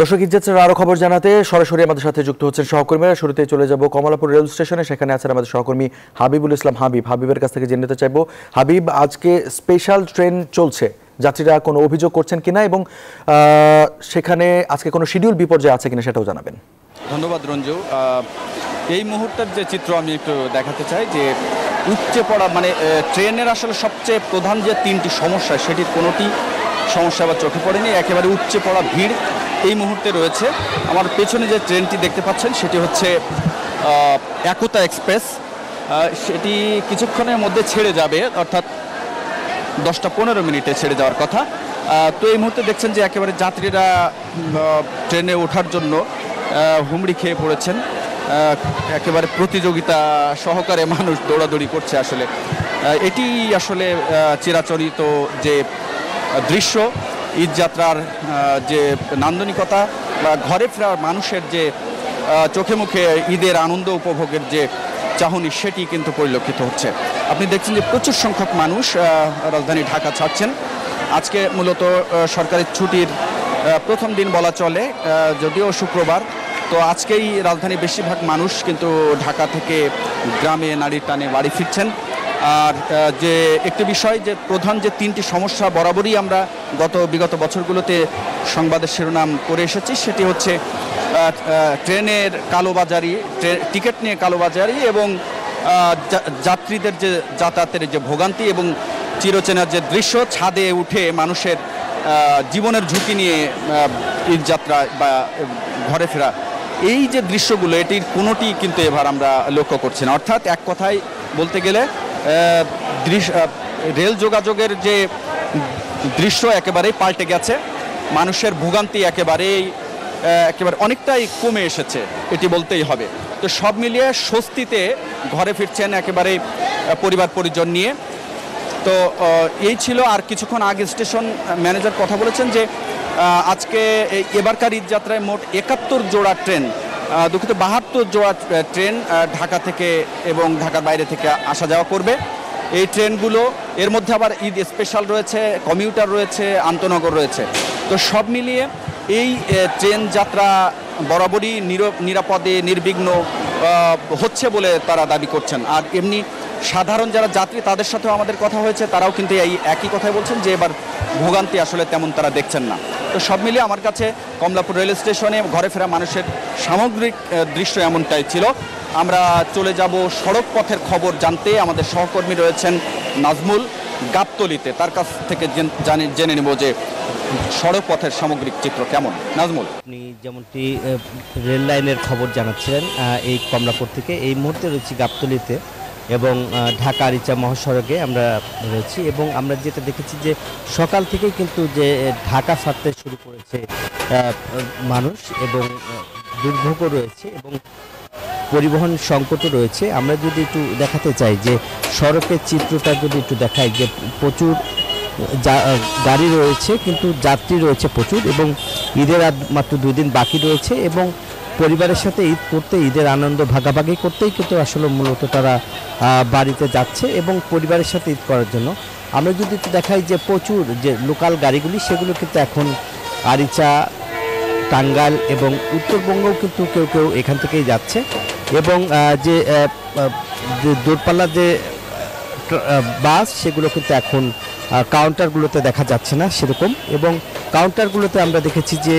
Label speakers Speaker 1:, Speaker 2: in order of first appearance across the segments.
Speaker 1: দর্শক ইজ্জতের আরো খবর জানাতে সরাসরি আমাদের সাথে যুক্ত হচ্ছেন সহকর্মীরা। শুরুতে চলে যাব কমলাপুর রেল স্টেশনে, সেখানে আছেন আমাদের সহকর্মী হাবিবুল ইসলাম। হাবিবের কাছ থেকে জেনে নিতে চাইবো, হাবিব, আজকে স্পেশাল ট্রেন চলছে, যাত্রীরা কোনো অভিযোগ করছেন কিনা এবং সেখানে আজকে কোনো শিডিউল বিপর্যয় আছে কিনা সেটাও জানাবেন।
Speaker 2: ধন্যবাদ রঞ্জু। এই মুহূর্তের যে চিত্র আমি একটু দেখাতে চাই যে উপচে পড়া ট্রেনের আসলে সবচেয়ে প্রধান যে তিনটি সমস্যা সেটির কোনোটি সমস্যা আবার চোখে পড়েনি। একেবারে উপচে পড়া ভিড় এই মুহূর্তে রয়েছে। আমার পেছনে যে ট্রেনটি দেখতে পাচ্ছেন সেটি হচ্ছে একতা এক্সপ্রেস। সেটি কিছুক্ষণের মধ্যে ছেড়ে যাবে, অর্থাৎ 10টা 15 মিনিটে ছেড়ে যাওয়ার কথা। তো এই মুহূর্তে দেখছেন যে একেবারে যাত্রীরা ট্রেনে ওঠার জন্য হুমড়ি খেয়ে পড়েছেন। একেবারে প্রতিযোগিতা সহকারে মানুষ দৌড়াদৌড়ি করছে। আসলে এটি আসলে চিরাচরিত যে দৃশ্য, ঈদযাত্রার যে নান্দনিকতা বা ঘরে ফেরার মানুষের যে চোখে মুখে ঈদের আনন্দ উপভোগের যে চাহনি, সেটি কিন্তু পরিলক্ষিত হচ্ছে। আপনি দেখছেন যে প্রচুর সংখ্যক মানুষ রাজধানী ঢাকা ছাড়ছেন। আজকে মূলত সরকারি ছুটির প্রথম দিন বলা চলে, যদিও শুক্রবার। তো আজকেই রাজধানীর বেশিরভাগ মানুষ কিন্তু ঢাকা থেকে গ্রামে নারীর টানে বাড়ি ফিরছেন। আর যে একটি বিষয়, যে প্রধান যে তিনটি সমস্যা বরাবরই আমরা বিগত বছরগুলোতে সংবাদের শিরোনাম করে এসেছি, সেটি হচ্ছে ট্রেনের কালোবাজারি, টিকিট নিয়ে কালোবাজারি এবং যাত্রীদের যে যাতায়াতের যে ভোগান্তি এবং চিরচেনার যে দৃশ্য, ছাদে উঠে মানুষের জীবনের ঝুঁকি নিয়ে ঈদযাত্রা বা ঘরে ফেরা, এই যে দৃশ্যগুলো, এটির কোনোটি কিন্তু এবার আমরা লক্ষ্য করছি না। অর্থাৎ এক কথায় বলতে গেলে রেল যোগাযোগের যে দৃশ্য একেবারেই পাল্টে গেছে। মানুষের ভোগান্তি একেবারে অনেকটাই কমে এসেছে, এটি বলতেই হবে। তো সব মিলিয়ে স্বস্তিতে ঘরে ফিরছেন একেবারে পরিবার পরিজন নিয়ে। তো এই ছিল। আর কিছুক্ষণ আগে স্টেশন ম্যানেজার কথা বলেছেন যে আজকে এবারকার ঈদযাত্রায় মোট 71 জোড়া ট্রেন, দুঃখিত 72 জোড়া ট্রেন ঢাকা থেকে এবং ঢাকার বাইরে থেকে আসা যাওয়া করবে। এই ট্রেনগুলো এর মধ্যে আবার ঈদ স্পেশাল রয়েছে, কমিউটার রয়েছে, আন্তনগর রয়েছে। তো সব মিলিয়ে এই ট্রেন যাত্রা বরাবরই নিরাপদে নির্বিঘ্ন হচ্ছে বলে তারা দাবি করছেন। আর এমনি সাধারণ যারা যাত্রী, তাদের সাথেও আমাদের কথা হয়েছে, তারাও কিন্তু এই একই কথাই বলছেন যে এবার ভোগান্তি আসলে তেমন তারা দেখছেন না। তো সব মিলিয়ে আমার কাছে কমলাপুর রেল স্টেশনে ঘরে ফেরা মানুষের সামগ্রিক দৃশ্য এমনটাই ছিল। আমরা চলে যাব সড়ক পথের খবর জানতে। আমাদের সহকর্মী রয়েছেন নাজমুল গাবতলীতে, তার কাছ থেকে জেনে নেব যে সড়ক পথের সামগ্রিক চিত্র কেমন। নাজমুল,
Speaker 3: আপনি যেমনটি রেল লাইনের খবর জানাচ্ছিলেন এই কমলাপুর থেকে, এই মুহূর্তে রয়েছি গাবতলীতে এবং ঢাকা আরিচা মহাসড়কে আমরা রয়েছি। এবং আমরা যেটা দেখেছি যে সকাল থেকেই কিন্তু যে ঢাকা ছাড়তে শুরু করেছে মানুষ, এবং দুর্ভোগও রয়েছে এবং পরিবহন সংকটও রয়েছে। আমরা যদি একটু দেখাতে চাই যে সড়কের চিত্রটা যদি একটু দেখাই, যে প্রচুর গাড়ি রয়েছে কিন্তু যাত্রী রয়েছে প্রচুর, এবং ঈদের মাত্র 2 দিন বাকি রয়েছে এবং পরিবারের সাথে ঈদ করতে, ঈদের আনন্দ ভাগাভাগি করতেই কিন্তু আসলে মূলত তারা বাড়িতে যাচ্ছে এবং পরিবারের সাথে ঈদ করার জন্য। আমরা যদি একটু দেখাই যে প্রচুর যে লোকাল গাড়িগুলি, সেগুলো কিন্তু এখন আরিচা, টাঙ্গাইল এবং উত্তরবঙ্গও কিন্তু কেউ কেউ এখান থেকেই যাচ্ছে। এবং যে দূরপাল্লার যে বাস, সেগুলো কিন্তু এখন কাউন্টারগুলোতে দেখা যাচ্ছে না সেরকম। এবং কাউন্টারগুলোতে আমরা দেখেছি যে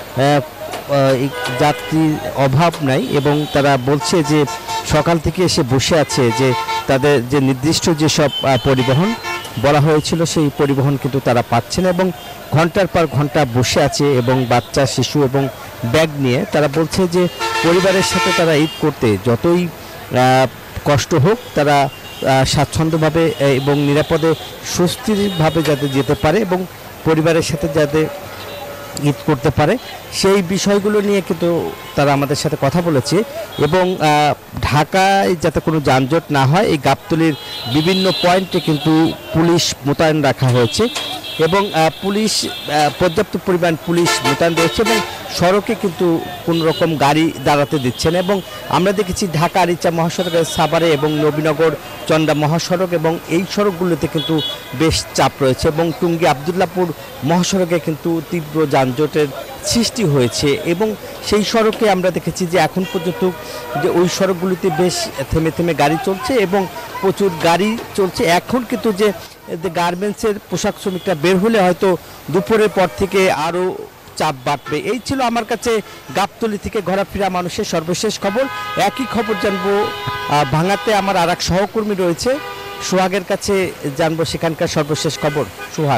Speaker 3: যাত্রীর অভাব নাই এবং তারা বলছে যে সকাল থেকে এসে বসে আছে, যে তাদের যে নির্দিষ্ট যেসব পরিবহন বলা হয়েছিল সেই পরিবহন কিন্তু তারা পাচ্ছে না এবং ঘন্টার পর ঘন্টা বসে আছে এবং বাচ্চা, শিশু এবং ব্যাগ নিয়ে তারা বলছে যে পরিবারের সাথে তারা ঈদ করতে যতই কষ্ট হোক, তারা স্বাচ্ছন্দ্যভাবে এবং নিরাপদে স্বস্তিরভাবে যাতে যেতে পারে এবং পরিবারের সাথে যাতে ঈদ করতে পারে, সেই বিষয়গুলো নিয়ে কিন্তু তারা আমাদের সাথে কথা বলেছে। এবং ঢাকায় যাতে কোনো যানজট না হয়, এই গাবতলীর বিভিন্ন পয়েন্টে কিন্তু পুলিশ মোতায়েন রাখা হয়েছে এবং পুলিশ পর্যাপ্ত পরিমাণ পুলিশ মোতায়েন রয়েছে এবং সড়কে কিন্তু কোনো রকম গাড়ি দাঁড়াতে দিচ্ছে না। এবং আমরা দেখেছি ঢাকা আরিচা মহাসড়কের সাভারে এবং নবীনগর চন্ডা মহাসড়ক এবং এই সড়কগুলোতে কিন্তু বেশ চাপ রয়েছে এবং টুঙ্গি আবদুল্লাপুর মহাসড়কে কিন্তু তীব্র যানজটের সৃষ্টি হয়েছে। এবং সেই সড়কে আমরা দেখেছি যে এখন পর্যন্ত যে ওই সড়কগুলিতে বেশ থেমে থেমে গাড়ি চলছে এবং প্রচুর গাড়ি চলছে। এখন কিন্তু যে গার্মেন্টসের পোশাক শ্রমিকরা বের হলে হয়তো দুপুরের পর থেকে আরও চাপ বাড়বে। এই ছিল আমার কাছে গাবতলী থেকে ঘোরাফেরা মানুষের সর্বশেষ খবর। একই খবর জানবো ভাঙাতে আমার আর এক সহকর্মী রয়েছে, সোহাগের কাছে জানবো সেখানকার সর্বশেষ খবর। সোহাগ,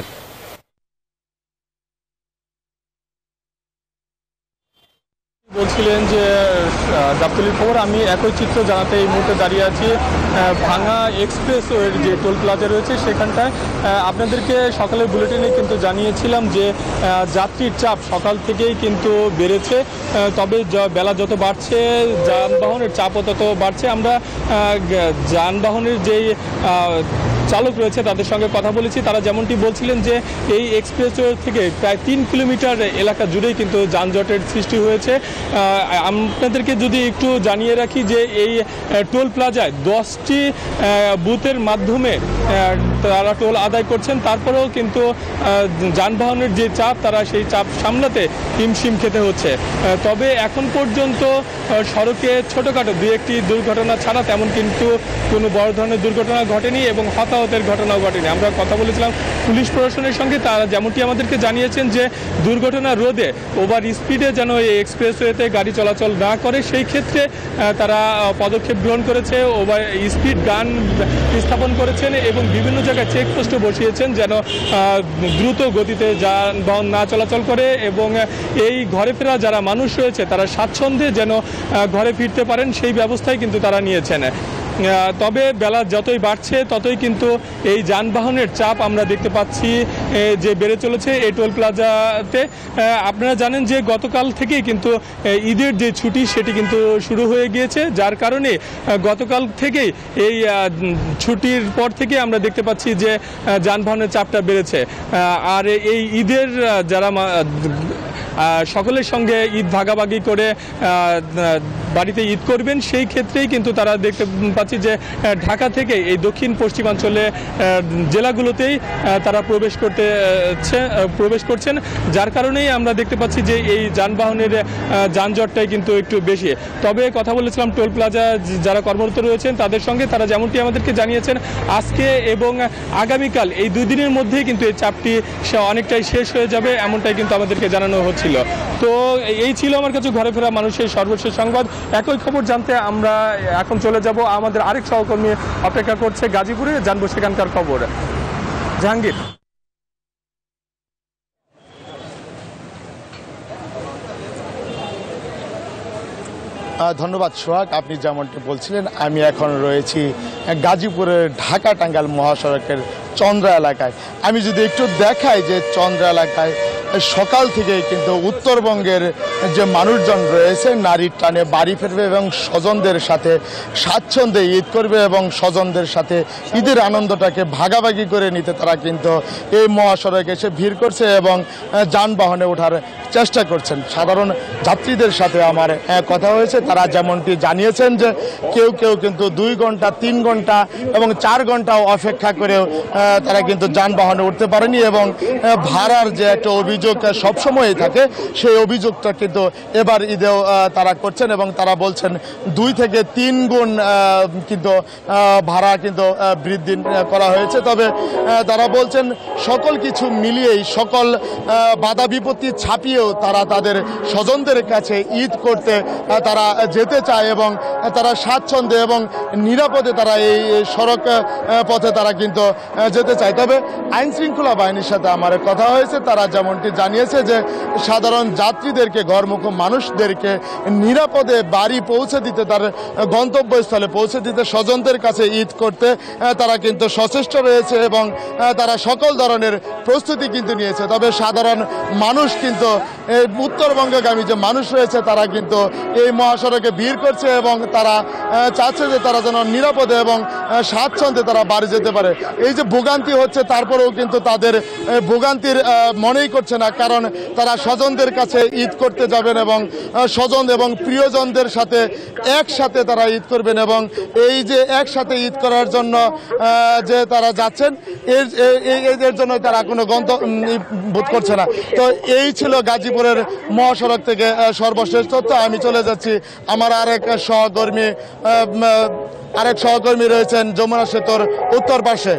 Speaker 4: বলছিলেন যে গাবতলীর খবর, আমি একই চিত্র জানাতে এই মুহূর্তে দাঁড়িয়ে আছি ভাঙা এক্সপ্রেসওয়ের যে টোল প্লাজা রয়েছে সেখানটায়। আপনাদেরকে সকালের বুলেটিনে কিন্তু জানিয়েছিলাম যে যাত্রীর চাপ সকাল থেকেই কিন্তু বেড়েছে, তবে বেলা যত বাড়ছে যানবাহনের চাপও তত বাড়ছে। আমরা যানবাহনের যেই চালক রয়েছে তাদের সঙ্গে কথা বলেছি, তারা যেমনটি বলছিলেন যে এই এক্সপ্রেসওয়ে থেকে প্রায় 3 কিলোমিটার এলাকা জুড়েই কিন্তু যানজটের সৃষ্টি হয়েছে। আপনাদেরকে যদি একটু জানিয়ে রাখি যে এই টোল প্লাজায় 10টি বুথের মাধ্যমে তারা টোল আদায় করছেন, তারপরেও কিন্তু যানবাহনের যে চাপ তারা সেই চাপ সামলাতে হিমশিম খেতে হচ্ছে। তবে এখন পর্যন্ত সড়কে ছোটোখাটো 2-1টি দুর্ঘটনা ছাড়া তেমন কিন্তু কোনো বড় ধরনের দুর্ঘটনা ঘটেনি এবং হতাহতের ঘটনাও ঘটেনি। আমরা কথা বলেছিলাম পুলিশ প্রশাসনের সঙ্গে, তারা যেমনটি আমাদেরকে জানিয়েছেন যে দুর্ঘটনা রোধে ওভার স্পিডে যেন এই এক্সপ্রেসওয়েতে গাড়ি চলাচল না করে সেই ক্ষেত্রে তারা পদক্ষেপ গ্রহণ করেছে, ওভার স্পিড গান স্থাপন করেছেন এবং বিভিন্ন জায়গায় চেকপোস্টও বসিয়েছেন যেন দ্রুত গতিতে যানবাহন না চলাচল করে এবং এই ঘরে ফেরা যারা মানুষ রয়েছে তারা স্বাচ্ছন্দ্যে যেন ঘরে ফিরতে পারেন সেই ব্যবস্থাই কিন্তু তারা নিয়েছেন। তবে বেলা যতই বাড়ছে ততই কিন্তু এই যানবাহনের চাপ আমরা দেখতে পাচ্ছি যে বেড়ে চলেছে এই টোল প্লাজাতে। আপনারা জানেন যে গতকাল থেকেই কিন্তু ঈদের যে ছুটি সেটি কিন্তু শুরু হয়ে গিয়েছে, যার কারণে গতকাল থেকেই এই ছুটির পর থেকে আমরা দেখতে পাচ্ছি যে যানবাহনের চাপটা বেড়েছে। আর এই ঈদের যারা সকলের সঙ্গে ঈদ ভাগাভাগি করে বাড়িতে ঈদ করবেন সেই ক্ষেত্রেই কিন্তু তারা দেখতে পাচ্ছি যে ঢাকা থেকে এই দক্ষিণ পশ্চিমাঞ্চলে জেলাগুলোতেই তারা প্রবেশ করছেন, যার কারণেই আমরা দেখতে পাচ্ছি যে এই যানবাহনের যানজটটাই কিন্তু একটু বেশি। তবে কথা বলেছিলাম টোল প্লাজা যারা কর্মরত রয়েছেন তাদের সঙ্গে, তারা যেমনটি আমাদেরকে জানিয়েছেন আজকে এবং আগামীকাল এই 2 দিনের মধ্যেই কিন্তু এই চাপটি অনেকটাই শেষ হয়ে যাবে, এমনটাই কিন্তু আমাদেরকে জানানো হচ্ছিল। তো এই ছিল আমার কাছে ঘরে ফেরা মানুষের সর্বশেষ সংবাদ। একই খবর জানতে আমরা এখন চলে যাব, আমাদের আরেক সহকর্মী অপেক্ষা করছে গাজীপুরে, জানবো সেখানকার খবর। জাহাঙ্গীর।
Speaker 5: ধন্যবাদ সোহাগ, আপনি যেমনটি বলছিলেন আমি এখন রয়েছি গাজীপুরের ঢাকা টাঙ্গাইল মহাসড়কের চন্দ্রা এলাকায়। আমি যদি একটু দেখাই যে চন্দ্রা এলাকায় সকাল থেকে কিন্তু উত্তরবঙ্গের যে মানুষজন রয়েছে নারীর টানে বাড়ি ফিরবে এবং স্বজনদের সাথে স্বাচ্ছন্দ্যে ঈদ করবে এবং স্বজনদের সাথে ঈদের আনন্দটাকে ভাগাভাগি করে নিতে তারা কিন্তু এই মহাসড়কে এসে ভিড় করছে এবং যানবাহনে ওঠার চেষ্টা করছেন। সাধারণ যাত্রীদের সাথে আমার কথা হয়েছে, তারা যেমনটি জানিয়েছেন যে কেউ কেউ কিন্তু 2 ঘন্টা 3 ঘন্টা এবং 4 ঘন্টাও অপেক্ষা করেও তারা কিন্তু যানবাহনে উঠতে পারেনি এবং ভাড়ার যে একটা অভিযোগ সবসময়ই থাকে সেই অভিযোগটা কিন্তু এবার ঈদেও তারা করছেন এবং তারা বলছেন 2 থেকে 3 গুণ কিন্তু ভাড়া কিন্তু বৃদ্ধি করা হয়েছে। তবে তারা বলছেন সকল কিছু মিলিয়েই সকল বাধা বিপত্তি ছাপিয়েও তারা তাদের স্বজনদের কাছে ঈদ করতে তারা যেতে চায় এবং তারা স্বাচ্ছন্দ্যে এবং নিরাপদে তারা এই সড়ক পথে তারা কিন্তু যেতে চায়। তবে আইন শৃঙ্খলা বাহিনীর সাথে আমার কথা হয়েছে, তারা যেমনটি জানিয়েছে যে সাধারণ যাত্রীদেরকে ঘরমুখী মানুষদেরকে নিরাপদে বাড়ি পৌঁছে দিতে, তার গন্তব্যস্থলে পৌঁছে দিতে, স্বজনদের কাছে ঈদ করতে তারা কিন্তু সচেষ্ট রয়েছে এবং তারা সকল ধরনের প্রস্তুতি কিন্তু নিয়েছে। তবে সাধারণ মানুষ কিন্তু উত্তরবঙ্গগামী যে মানুষ রয়েছে তারা কিন্তু এই মহাসড়কে ভিড় করছে এবং তারা চাচ্ছে যে তারা যেন নিরাপদে এবং স্বাচ্ছন্দ্যে তারা বাড়ি যেতে পারে। এই যে ভোগান্তি হচ্ছে তারপরেও কিন্তু তাদের ভোগান্তির মনেই করছে না, কারণ তারা স্বজনদের কাছে ঈদ করতে যাবেন এবং স্বজন এবং প্রিয়জনদের সাথে একসাথে তারা ঈদ করবেন, এবং এই যে একসাথে ঈদ করার জন্য যে তারা যাচ্ছেন এর জন্য তারা কোনো বোধ করছে না। তো এই ছিল গাজীপুরের মহাসড়ক থেকে সর্বশেষ তথ্য। আমি চলে যাচ্ছি আমার আরেক সহকর্মী রয়েছেন যমুনা সেতুর উত্তর পাশে।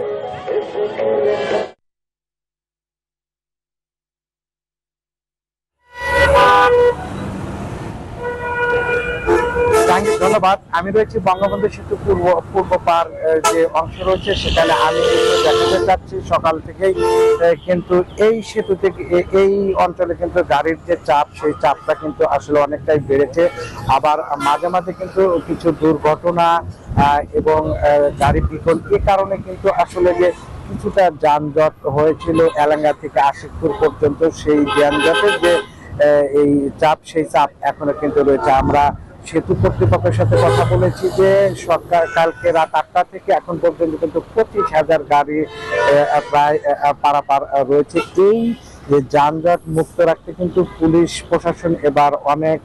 Speaker 6: ধন্যবাদ। আমি রয়েছি বঙ্গবন্ধু সেতু পূর্ব পার যে অংশ রয়েছে সেখানে আমি দেখাতে চাচ্ছি সকাল থেকেই কিন্তু এই সেতু থেকে এই অঞ্চলে কিন্তু গাড়ির যে চাপ সেই চাপটা কিন্তু আসলে অনেকটাই বেড়েছে। আবার মাঝে মাঝে কিন্তু কিছু দুর্ঘটনা এবং গাড়ি বিকল এ কারণে কিন্তু আসলে যে কিছুটা যানজট হয়েছিল এলাঙ্গা থেকে আশিকপুর পর্যন্ত, সেই যানজটের যে এই চাপ সেই চাপ এখনো কিন্তু রয়েছে। আমরা সেতু কর্তৃপক্ষের সাথে কথা বলেছি যে সরকার কালকে রাত 8টা থেকে এখন পর্যন্ত কিন্তু 25,000 গাড়ি প্রায় পারাপার রয়েছে। এই যে যানজট মুক্ত রাখতে কিন্তু পুলিশ প্রশাসন এবার অনেক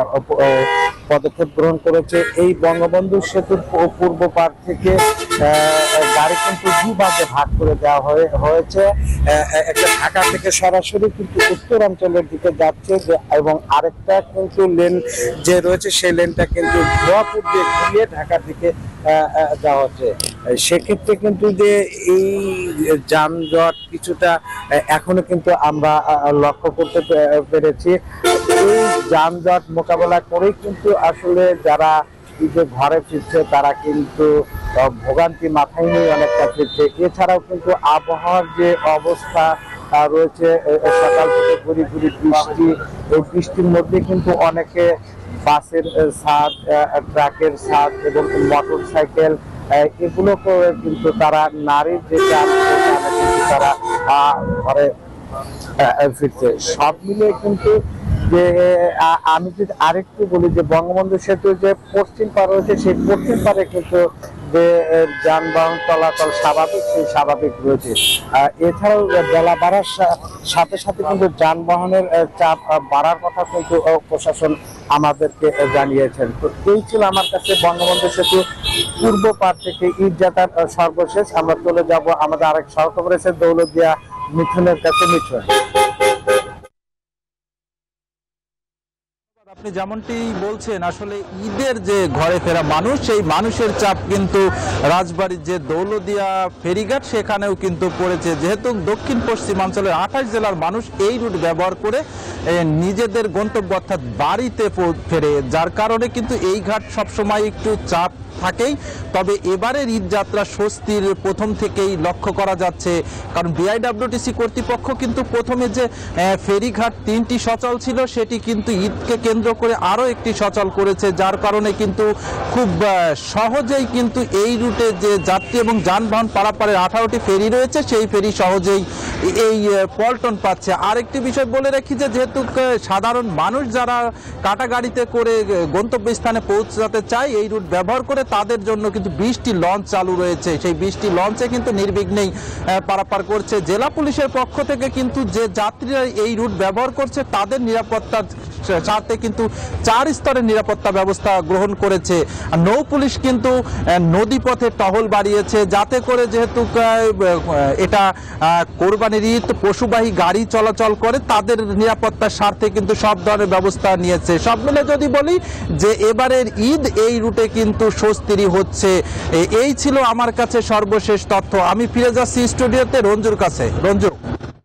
Speaker 6: পদক্ষেপ গ্রহণ করেছে। এই বঙ্গবন্ধু সেতুর পূর্ব পার থেকে গাড়ি কিন্তু দুভাগে ভাগ করে দেওয়া হয়েছে। একটা ঢাকা থেকে সরাসরি কিন্তু উত্তরাঞ্চলের দিকে যাচ্ছে এবং আরেকটা কিন্তু লেন যে রয়েছে সেই লেনটা কিন্তু ভুয়াপুর দিয়ে ঘুরিয়ে ঢাকার দিকে যাওয়া হচ্ছে। সেক্ষেত্রে কিন্তু যে এই যানজট কিছুটা এখনো কিন্তু আমরা লক্ষ্য করতে পেরেছি। এই যানজট মোকাবেলা করেই কিন্তু আসলে যারা যে ঘরে ফিরছে তারা কিন্তু ভোগান্তি মাথায় নিয়ে অনেকটা ফিরছে। এছাড়াও কিন্তু আবহাওয়ার যে অবস্থা রয়েছে, সকাল থেকে ঘুরি ঘুরি বৃষ্টি, এই বৃষ্টির মধ্যে কিন্তু অনেকে বাসের ছাদ, ট্রাকের ছাদ এবং মোটর সাইকেল এগুলো করে কিন্তু তারা নারীর যে তারা ঘরে ফিরছে। সব মিলে কিন্তু যে আমি যদি আরেকটু বলি যে বঙ্গবন্ধু সেতু যে পশ্চিম পার রয়েছে সেই পশ্চিম পারে কিন্তু যে যানবাহন চলাচল স্বাভাবিক সেই স্বাভাবিক রয়েছে। এছাড়াও বেলা বাড়ার সাথে সাথে কিন্তু যানবাহনের চাপ বাড়ার কথা কিন্তু প্রশাসন আমাদেরকে জানিয়েছেন। তো এই ছিল আমার কাছে বঙ্গবন্ধু সেতু পূর্ব পার থেকে ঈদযাত্রার সর্বশেষ। আমরা চলে যাব আমাদের আরেক সহকর্মী রয়েছে দৌলতদিয়া মিঠুনের কাছে। মিঠুন,
Speaker 7: আপনি যেমনটি বলছেন, আসলে ঈদের যে ঘরে ফেরা মানুষ, সেই মানুষের চাপ কিন্তু রাজবাড়ির যে দৌলতদিয়া ফেরিঘাট সেখানেও কিন্তু পড়েছে। যেহেতু দক্ষিণ পশ্চিমাঞ্চলের 28 জেলার মানুষ এই রুট ব্যবহার করে নিজেদের গন্তব্য অর্থাৎ বাড়িতে ফেরে, যার কারণে কিন্তু এই ঘাট সবসময় একটু চাপ থাকেই। তবে এবারের ঈদ যাত্রা স্বস্তির প্রথম থেকেই লক্ষ্য করা যাচ্ছে, কারণ বিআইডব্লিউটিসি কর্তৃপক্ষ কিন্তু প্রথমে যে ফেরিঘাট 3টি সচল ছিল সেটি কিন্তু ঈদকে কেন্দ্র করে আরও একটি সচল করেছে, যার কারণে কিন্তু খুব সহজেই কিন্তু এই রুটে যে যাত্রী এবং যানবাহন পারাপারের 18টি ফেরি রয়েছে সেই ফেরি সহজেই এই পল্টন পাচ্ছে। আরেকটি বিষয় বলে রাখি যে যেহেতু সাধারণ মানুষ যারা কাটা গাড়িতে করে গন্তব্যস্থানে পৌঁছাতে চায় এই রুট ব্যবহার করে, তাদের জন্য কিন্তু 20টি লঞ্চ চালু রয়েছে। সেই 20টি লঞ্চে কিন্তু নির্বিঘ্নেই পারাপার করছে। জেলা পুলিশের পক্ষ থেকে কিন্তু যে যাত্রীরা এই রুট ব্যবহার করছে তাদের নিরাপত্তার স্বার্থে কিন্তু 4 স্তরের নিরাপত্তা ব্যবস্থা গ্রহণ করেছে। নৌ পুলিশ কিন্তু নদীপথে টহল বাড়িয়েছে, যাতে করে যেহেতু এটা কোরবানির ঈদ পশুবাহী গাড়ি চলাচল করে তাদের নিরাপত্তার স্বার্থে কিন্তু সব ধরনের ব্যবস্থা নিয়েছে। সব মিলে যদি বলি যে এবারের ঈদ এই রুটে কিন্তু স্বস্তিরই হচ্ছে। এই ছিল আমার কাছে সর্বশেষ তথ্য। আমি ফিরে যাচ্ছি স্টুডিওতে রঞ্জুর কাছে। রঞ্জু।